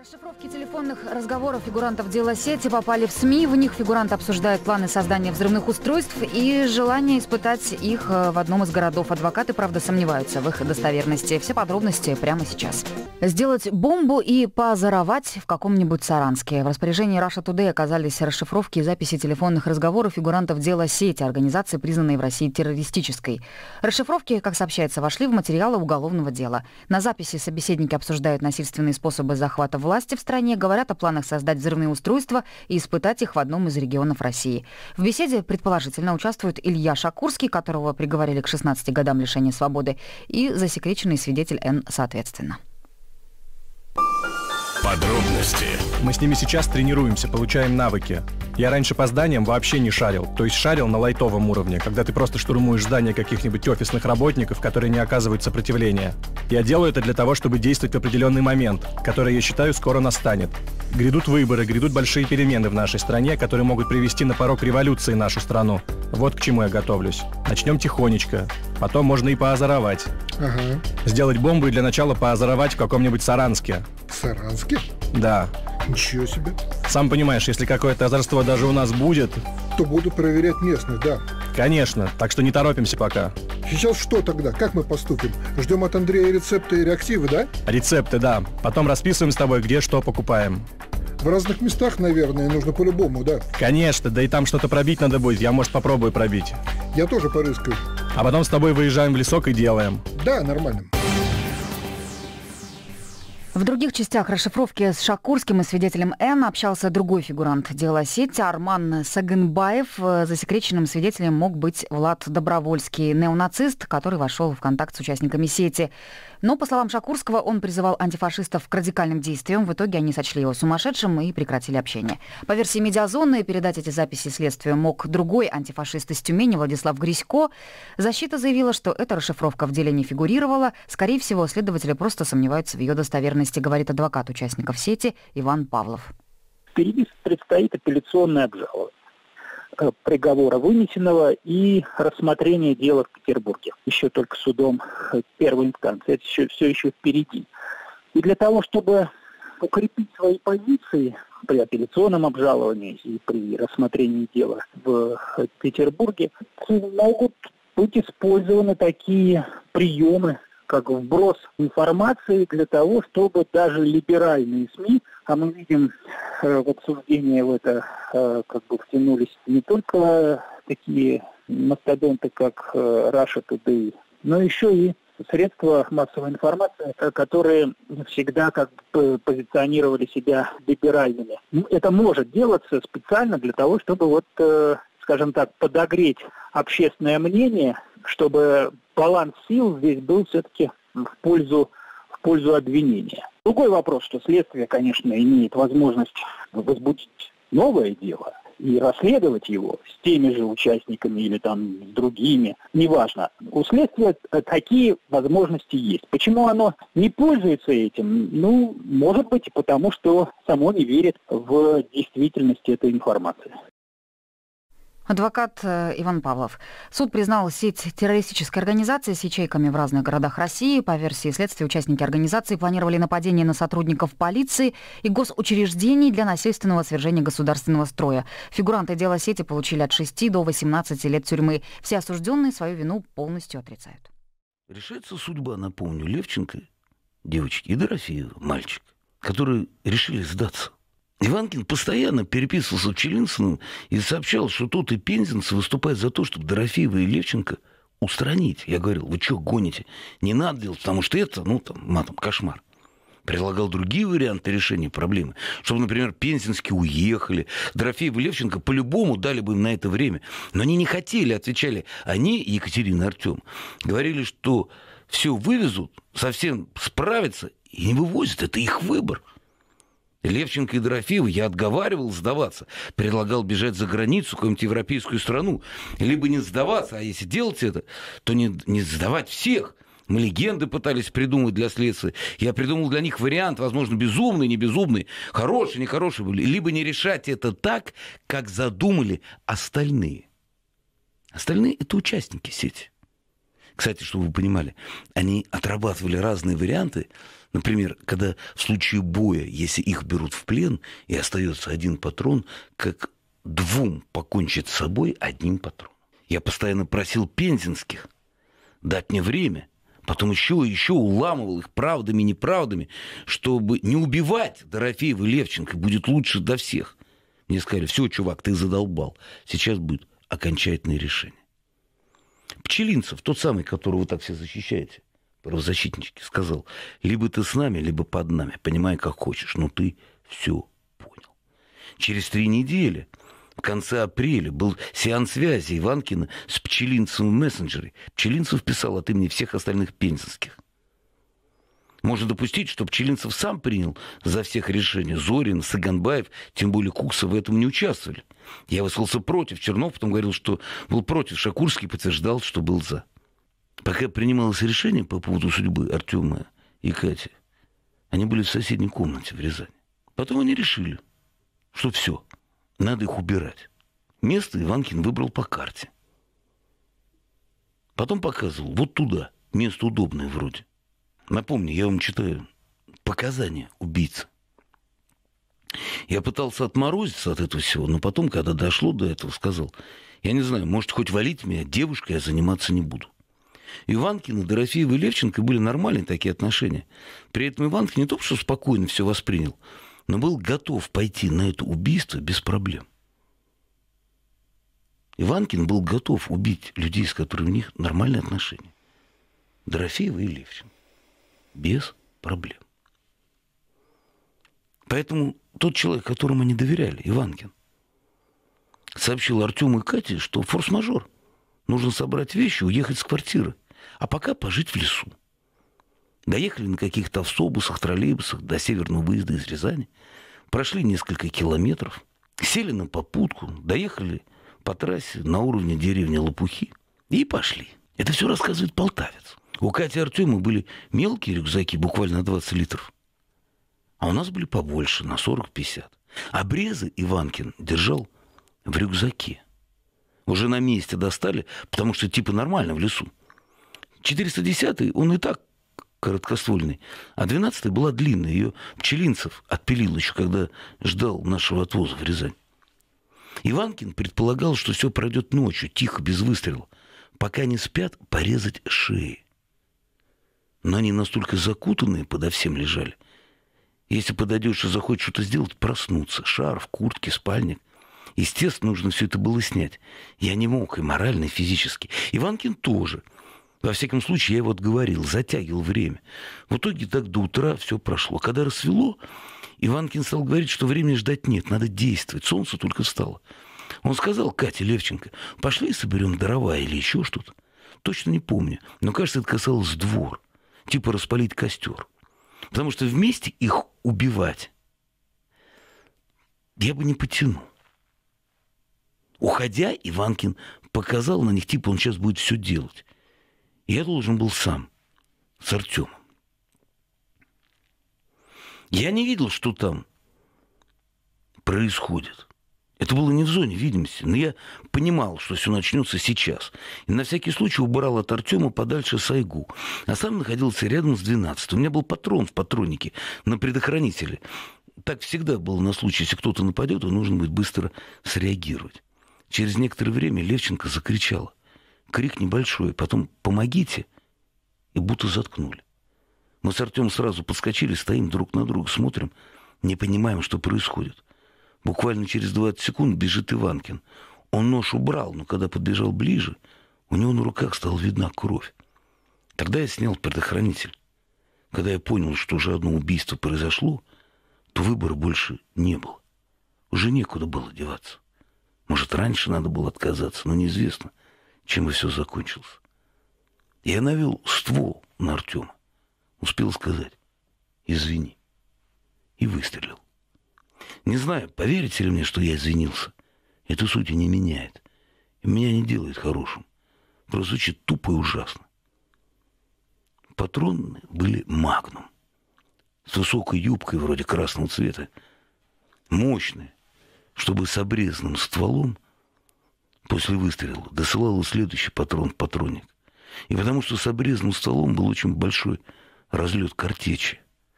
Расшифровки телефонных разговоров фигурантов дела сети попали в СМИ. В них фигуранты обсуждают планы создания взрывных устройств и желание испытать их в одном из городов. Адвокаты, правда, сомневаются в их достоверности. Все подробности прямо сейчас. Сделать бомбу и позоровать в каком-нибудь Саранске. В распоряжении Russia Today оказались расшифровки и записи телефонных разговоров фигурантов дела сети, организации, признанной в России террористической. Расшифровки, как сообщается, вошли в материалы уголовного дела. На записи собеседники обсуждают насильственные способы захвата власти в стране, говорят о планах создать взрывные устройства и испытать их в одном из регионов России. В беседе предположительно участвует Илья Шакурский, которого приговорили к 16 годам лишения свободы, и засекреченный свидетель Н. соответственно. Подробности. Мы с ними сейчас тренируемся, получаем навыки. Я раньше по зданиям вообще не шарил. То есть шарил на лайтовом уровне, когда ты просто штурмуешь здания каких-нибудь офисных работников, которые не оказывают сопротивления. Я делаю это для того, чтобы действовать в определенный момент, который, я считаю, скоро настанет. Грядут выборы, грядут большие перемены в нашей стране, которые могут привести на порог революции нашу страну. Вот к чему я готовлюсь. Начнем тихонечко. Потом можно и поозоровать. Ага. Сделать бомбу и для начала поозоровать в каком-нибудь Саранске. В Саранске? Да. Ничего себе. Сам понимаешь, если какое-то озорство даже у нас будет... То буду проверять местных, да. Конечно, так что не торопимся пока. Сейчас что тогда? Как мы поступим? Ждем от Андрея рецепты и реактивы, да? Рецепты, да. Потом расписываем с тобой, где что покупаем. В разных местах, наверное, нужно по-любому, да? Конечно, да и там что-то пробить надо будет. Я, может, попробую пробить. Я тоже порыскаю. А потом с тобой выезжаем в лесок и делаем. Да, нормально. В других частях расшифровки с Шакурским и свидетелем Н общался другой фигурант дела сети Арман Сагынбаев. Засекреченным свидетелем мог быть Влад Добровольский, неонацист, который вошел в контакт с участниками сети. Но, по словам Шакурского, он призывал антифашистов к радикальным действиям. В итоге они сочли его сумасшедшим и прекратили общение. По версии «Медиазоны», передать эти записи следствию мог другой антифашист из Тюмени Владислав Грисько. Защита заявила, что эта расшифровка в деле не фигурировала. Скорее всего, следователи просто сомневаются в ее достоверности, говорит адвокат участников сети Иван Павлов. Впереди предстоит апелляционное обжалование приговора вынесенного и рассмотрение дела в Петербурге. Еще только судом первой инстанции. Это все еще впереди. И для того, чтобы укрепить свои позиции при апелляционном обжаловании и при рассмотрении дела в Петербурге, могут быть использованы такие приемы, как вброс информации для того, чтобы даже либеральные СМИ, а мы видим в обсуждение в это втянулись не только такие мастодонты, как Russia Today, но еще и средства массовой информации, которые всегда позиционировали себя либеральными. Это может делаться специально для того, чтобы скажем так, подогреть общественное мнение, чтобы баланс сил здесь был все-таки в пользу обвинения. Другой вопрос, что следствие, конечно, имеет возможность возбудить новое дело и расследовать его с теми же участниками или там с другими, неважно. У следствия такие возможности есть. Почему оно не пользуется этим? Может быть, потому что само не верит в действительность этой информации. Адвокат Иван Павлов. Суд признал сеть террористической организации с ячейками в разных городах России. По версии следствия, участники организации планировали нападение на сотрудников полиции и госучреждений для насильственного свержения государственного строя. Фигуранты дела сети получили от 6 до 18 лет тюрьмы. Все осужденные свою вину полностью отрицают. Решается судьба, напомню, Левченко, девочки, и Дорофеева, мальчик, которые решили сдаться. Иванкин постоянно переписывался с Челинциным и сообщал, что тот и Пензенцы выступают за то, чтобы Дорофеева и Левченко устранить. Я говорил, вы что гоните? Не надо делать, потому что это, матом, кошмар. Предлагал другие варианты решения проблемы. Чтобы, например, Пензенские уехали. Дорофеева и Левченко по-любому дали бы им на это время. Но они не хотели, отвечали они, Екатерина и Артем. Говорили, что все вывезут, совсем справятся и не вывозят. Это их выбор. Левченко и Дорофеева я отговаривал сдаваться. Предлагал бежать за границу, в какую-нибудь европейскую страну. Либо не сдаваться, а если делать это, то не сдавать всех. Мы легенды пытались придумать для следствия. Я придумал для них вариант, возможно, безумный, не безумный, хороший, нехороший. Либо не решать это так, как задумали остальные. Остальные – это участники сети. Кстати, чтобы вы понимали, они отрабатывали разные варианты Например, когда в случае боя, если их берут в плен и остается один патрон, как двум покончить с собой одним патроном. Я постоянно просил пензенских дать мне время, потом еще и еще уламывал их правдами и неправдами, чтобы не убивать Дорофеева и Левченко, будет лучше для всех. Мне сказали: все, чувак, ты задолбал, сейчас будет окончательное решение. Пчелинцев, тот самый, которого вы так все защищаете, правозащитники, сказал: либо ты с нами, либо под нами, понимай, как хочешь, но ты все понял. Через 3 недели, в конце апреля, был сеанс связи Иванкина с Пчелинцевым в мессенджере. Пчелинцев писал от имени всех остальных пензенских. Можно допустить, что Пчелинцев сам принял за всех решение. Зорин, Саганбаев, тем более Кукса в этом не участвовали. Я высказался против. Чернов потом говорил, что был против. Шакурский подтверждал, что был за. Пока принималось решение по поводу судьбы Артема и Кати, они были в соседней комнате в Рязани. Потом они решили, что все, надо их убирать. Место Иванкин выбрал по карте. Потом показывал вот туда, место удобное вроде. Напомню, я вам читаю показания убийцы. Я пытался отморозиться от этого всего, но потом, когда дошло до этого, сказал: я не знаю, может, хоть валить меня, девушкой я заниматься не буду. Иванкин, Дорофеева и Левченко были нормальные такие отношения. При этом Иванкин не то что спокойно все воспринял, но был готов пойти на это убийство без проблем. Иванкин был готов убить людей, с которыми у них нормальные отношения. Дорофеева и Левченко. Без проблем. Поэтому тот человек, которому они доверяли, Иванкин, сообщил Артему и Кате, что форс-мажор. Нужно собрать вещи, уехать с квартиры, а пока пожить в лесу. Доехали на каких-то автобусах, троллейбусах до северного выезда из Рязани, прошли несколько километров, сели на попутку, доехали по трассе на уровне деревни Лопухи и пошли. Это все рассказывает полтавец. У Кати и Артема были мелкие рюкзаки, буквально на 20 литров. А у нас были побольше, на 40-50. Обрезы Иванкин держал в рюкзаке. Уже на месте достали, потому что типа нормально в лесу. 410-й, он и так короткоствольный, а 12-й была длинная. Ее Пчелинцев отпилил еще, когда ждал нашего отвоза в Рязань. Иванкин предполагал, что все пройдет ночью, тихо, без выстрела. Пока не спят, порезать шеи. Но они настолько закутанные подо всем лежали. Если подойдешь и захочешь что-то сделать, проснуться. Шарф, куртки, спальник. Естественно, нужно все это было снять. Я не мог и морально, и физически. Иванкин тоже. Во всяком случае, я его отговорил, затягивал время. В итоге так до утра все прошло. Когда рассвело, Иванкин стал говорить, что времени ждать нет, надо действовать. Солнце только встало. Он сказал Кате, Левченко: пошли соберем дрова или еще что-то. Точно не помню, но, кажется, это касалось двор. Типа распалить костер. Потому что вместе их убивать я бы не потянул. Уходя, Иванкин показал на них, типа он сейчас будет все делать. И я должен был сам, с Артемом. Я не видел, что там происходит. Это было не в зоне видимости, но я понимал, что все начнется сейчас. И на всякий случай убрал от Артема подальше сайгу. А сам находился рядом с 12-м. У меня был патрон в патроннике на предохранителе. Так всегда было на случай, если кто-то нападет, то нужно будет быстро среагировать. Через некоторое время Левченко закричала. Крик небольшой, потом «помогите!» и будто заткнули. Мы с Артемом сразу подскочили, стоим друг на друга, смотрим, не понимаем, что происходит. Буквально через 20 секунд бежит Иванкин. Он нож убрал, но когда подбежал ближе, у него на руках стала видна кровь. Тогда я снял предохранитель. Когда я понял, что уже одно убийство произошло, то выбора больше не было. Уже некуда было деваться. Может, раньше надо было отказаться, но неизвестно, чем бы все закончилось. Я навел ствол на Артема. Успел сказать «извини» и выстрелил. Не знаю, поверите ли мне, что я извинился. Это сути не меняет. И меня не делает хорошим. Просто звучит тупо и ужасно. Патроны были «Магнум». С высокой юбкой вроде красного цвета. Мощные, чтобы с обрезанным стволом после выстрела досылал следующий патрон в патронник. И потому что с обрезанным стволом был очень большой разлет картечи.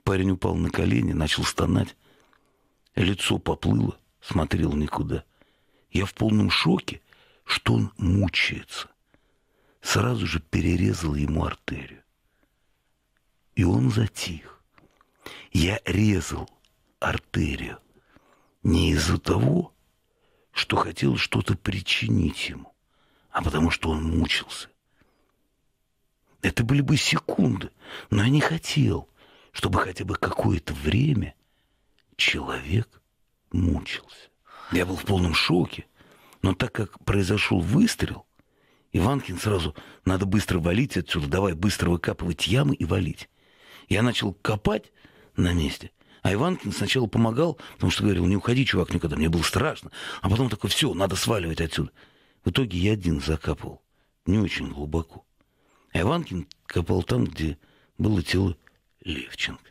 Парень упал на колени, начал стонать. Лицо поплыло, смотрел никуда. Я в полном шоке, что он мучается. Сразу же перерезал ему артерию. И он затих. Я резал артерию не из-за того, что хотел что-то причинить ему, а потому что он мучился. Это были бы секунды, но я не хотел, чтобы хотя бы какое-то время человек мучился. Я был в полном шоке, но так как произошел выстрел, Иванкин сразу: надо быстро валить отсюда, давай быстро выкапывать ямы и валить. Я начал копать на месте, а Иванкин сначала помогал, потому что говорил: не уходи, чувак, никуда, мне было страшно. А потом такой: все, надо сваливать отсюда. В итоге я один закапывал, не очень глубоко. А Иванкин копал там, где было тело Левченко.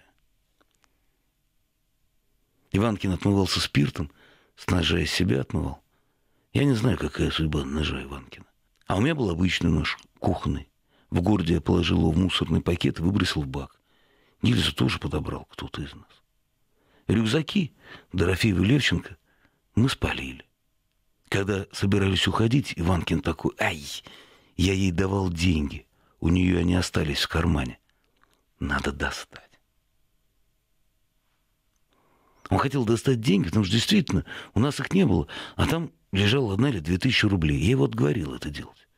Иванкин отмывался спиртом, с ножа из себя отмывал. Я не знаю, какая судьба ножа Иванкина. А у меня был обычный нож, кухонный. В городе я положил его в мусорный пакет и выбросил в бак. Гильзу тоже подобрал кто-то из нас. Рюкзаки Дорофеева и Левченко мы спалили. Когда собирались уходить, Иванкин такой: ай, я ей давал деньги. У нее они остались в кармане. Надо достать. Он хотел достать деньги, потому что действительно у нас их не было. А там лежала 1 или 2 тысячи рублей. Я его отговорил это делать.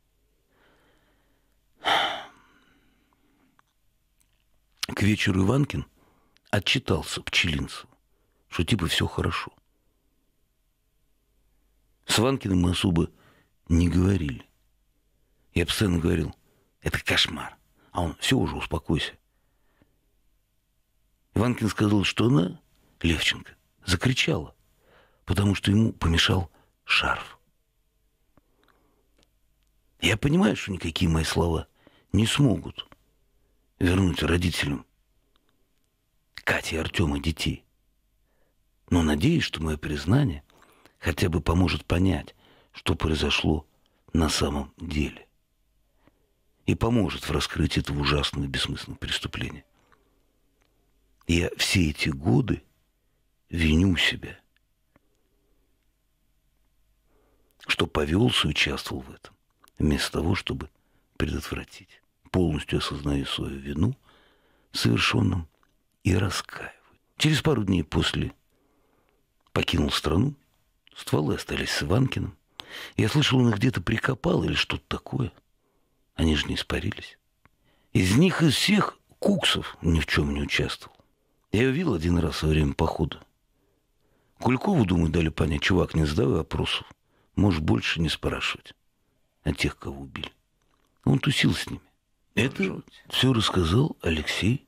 К вечеру Иванкин отчитался Пчелинцеву, что типа все хорошо. С Иванкиным мы особо не говорили. Я постоянно говорил: это кошмар. А он: все, уже успокойся. Иванкин сказал, что она, Левченко, закричала, потому что ему помешал шарф. Я понимаю, что никакие мои слова не смогут вернуть родителям Кати и Артема детей. Но надеюсь, что мое признание хотя бы поможет понять, что произошло на самом деле. И поможет в раскрытии этого ужасного и бессмысленного преступления. Я все эти годы виню себя, что повелся и участвовал в этом, вместо того, чтобы предотвратить. Полностью осознаю свою вину совершенным и раскаиваюсь. Через пару дней после покинул страну, стволы остались с Иванкиным. Я слышал, он их где-то прикопал или что-то такое. Они же не испарились. Из них, из всех, Куксов ни в чем не участвовал. Я его видел один раз во время похода. Кулькову, думаю, дали понять: чувак, не задавай вопросов, можешь больше не спрашивать о тех, кого убили. Он тусил с ними. Это все рассказал Алексей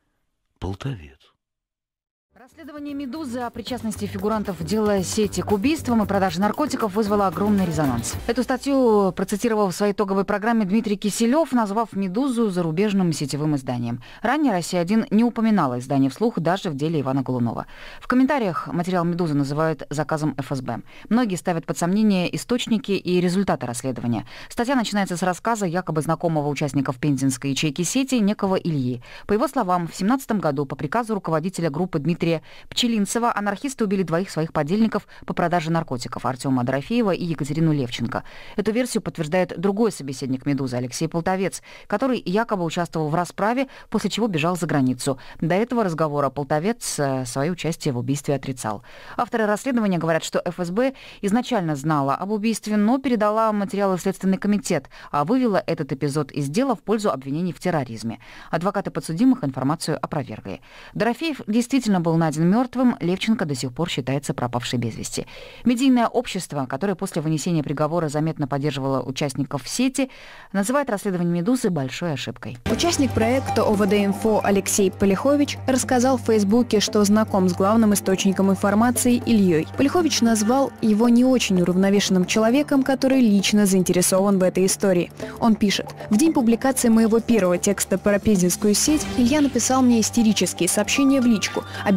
Полтавец. Расследование «Медузы» о причастности фигурантов в деле сети к убийствам и продаже наркотиков вызвало огромный резонанс. Эту статью процитировал в своей итоговой программе Дмитрий Киселев, назвав «Медузу» зарубежным сетевым изданием. Ранее «Россия-1» не упоминала издание вслух даже в деле Ивана Голунова. В комментариях материал «Медузы» называют заказом ФСБ. Многие ставят под сомнение источники и результаты расследования. Статья начинается с рассказа якобы знакомого участников пензенской ячейки сети некого Ильи. По его словам, в 2017 году по приказу руководителя группы Дмитрия Пчелинцева анархисты убили 2 своих подельников по продаже наркотиков — Артема Дорофеева и Екатерину Левченко. Эту версию подтверждает другой собеседник «Медузы» Алексей Полтавец, который якобы участвовал в расправе, после чего бежал за границу. До этого разговора Полтавец свое участие в убийстве отрицал. Авторы расследования говорят, что ФСБ изначально знала об убийстве, но передала материалы в Следственный комитет, а вывела этот эпизод из дела в пользу обвинений в терроризме. Адвокаты подсудимых информацию опровергли. Дорофеев действительно был найден мертвым, Левченко до сих пор считается пропавшей без вести. Медийное общество, которое после вынесения приговора заметно поддерживало участников сети, называет расследование «Медузы» большой ошибкой. Участник проекта ОВД-Инфо Алексей Полихович рассказал в Фейсбуке, что знаком с главным источником информации Ильей. Полихович назвал его не очень уравновешенным человеком, который лично заинтересован в этой истории. Он пишет: «В день публикации моего первого текста про пензенскую сеть Илья написал мне истерические сообщения в личку, обещая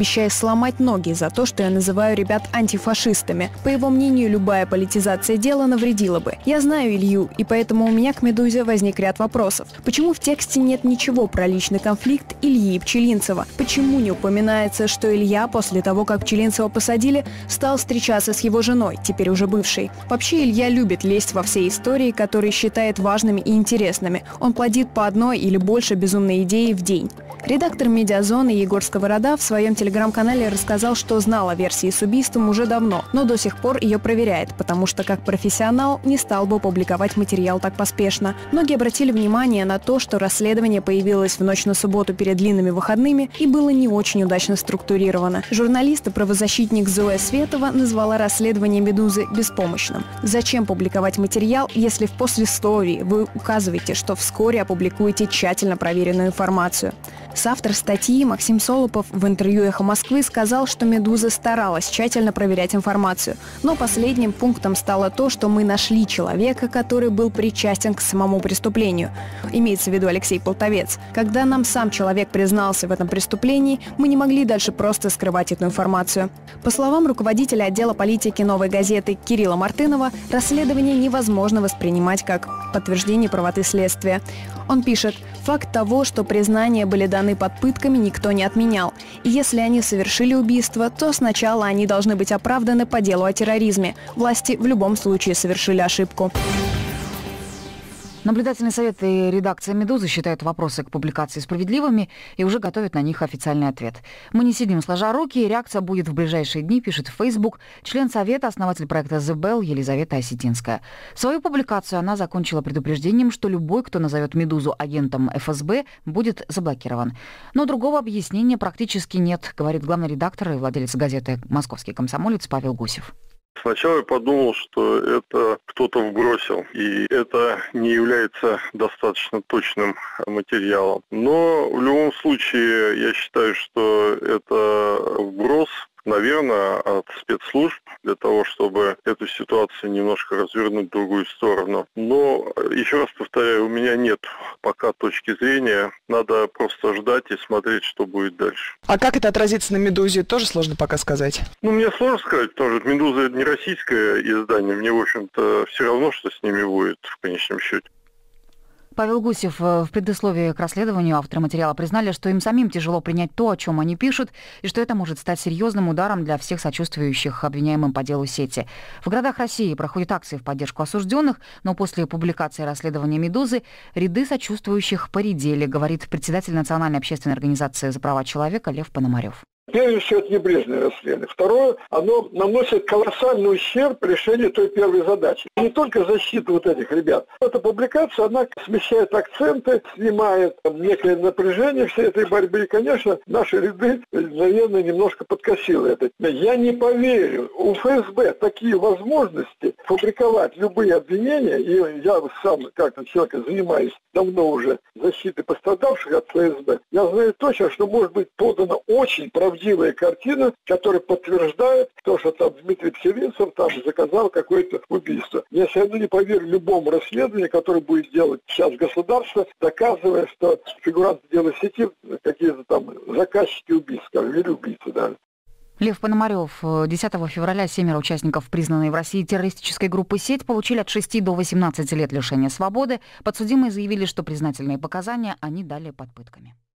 обещая сломать ноги за то, что я называю ребят антифашистами. По его мнению, любая политизация дела навредила бы. Я знаю Илью, и поэтому у меня к «Медузе» возник ряд вопросов. Почему в тексте нет ничего про личный конфликт Ильи и Пчелинцева? Почему не упоминается, что Илья после того, как Пчелинцева посадили, стал встречаться с его женой, теперь уже бывшей? Вообще Илья любит лезть во все истории, которые считает важными и интересными. Он плодит по одной или больше безумной идеи в день. Редактор «Медиазоны» Егор Сковорода в своем телеграм-канале рассказал, что знал о версии с убийством уже давно, но до сих пор ее проверяет, потому что как профессионал не стал бы публиковать материал так поспешно. Многие обратили внимание на то, что расследование появилось в ночь на субботу перед длинными выходными и было не очень удачно структурировано. Журналист и правозащитник Зоя Светова назвала расследование «Медузы» беспомощным. Зачем публиковать материал, если в послесловии вы указываете, что вскоре опубликуете тщательно проверенную информацию? Соавтор статьи Максим Солопов в интервью «Эхо Москвы» сказал, что «Медуза» старалась тщательно проверять информацию. Но последним пунктом стало то, что мы нашли человека, который был причастен к самому преступлению. Имеется в виду Алексей Полтовец. Когда нам сам человек признался в этом преступлении, мы не могли дальше просто скрывать эту информацию. По словам руководителя отдела политики «Новой газеты» Кирилла Мартынова, расследование невозможно воспринимать как подтверждение правоты следствия. Он пишет: «Факт того, что признания были даны под пытками, никто не отменял. И если они совершили убийство, то сначала они должны быть оправданы по делу о терроризме. Власти в любом случае совершили ошибку». Наблюдательный совет и редакция «Медузы» считают вопросы к публикации справедливыми и уже готовят на них официальный ответ. «Мы не сидим сложа руки, и реакция будет в ближайшие дни», пишет в Facebook член совета, основатель проекта The Bell Елизавета Осетинская. Свою публикацию она закончила предупреждением, что любой, кто назовет «Медузу» агентом ФСБ, будет заблокирован. Но другого объяснения практически нет, говорит главный редактор и владелец газеты «Московский комсомолец» Павел Гусев. Сначала я подумал, что это кто-то вбросил, и это не является достаточно точным материалом. Но в любом случае я считаю, что это вброс, наверное, от спецслужб для того, чтобы эту ситуацию немножко развернуть в другую сторону. Но, еще раз повторяю, у меня нет пока точки зрения. Надо просто ждать и смотреть, что будет дальше. А как это отразится на «Медузе», тоже сложно пока сказать? Мне сложно сказать, потому что «Медуза» — это не российское издание. Мне, в общем-то, все равно, что с ними будет в конечном счете. Павел Гусев в предисловии к расследованию авторы материала признали, что им самим тяжело принять то, о чем они пишут, и что это может стать серьезным ударом для всех сочувствующих обвиняемым по делу сети. В городах России проходят акции в поддержку осужденных, но после публикации расследования «Медузы» ряды сочувствующих поредели, говорит председатель Национальной общественной организации за права человека Лев Пономарев. Прежде всего, это небрежное расследование. Второе, оно наносит колоссальный ущерб решению той первой задачи. Не только защита вот этих ребят. Эта публикация, она смещает акценты, снимает некое напряжение всей этой борьбы. И, конечно, наши ряды, наверное, немножко подкосило это. Я не поверю. У ФСБ такие возможности публиковать любые обвинения, и я сам, как человек, занимаюсь давно уже защитой пострадавших от ФСБ, я знаю точно, что может быть подана очень правдивая картина, которая подтверждает то, что там Дмитрий Пчелинцев там заказал какое-то убийство. Я все равно не поверю любому расследованию, которое будет делать сейчас государство, доказывая, что фигуранты дела сети какие-то там заказчики убийств, или убийцы, да. Лев Пономарев. 10 февраля 7 участников признанной в России террористической группы «Сеть» получили от 6 до 18 лет лишения свободы. Подсудимые заявили, что признательные показания они дали под пытками.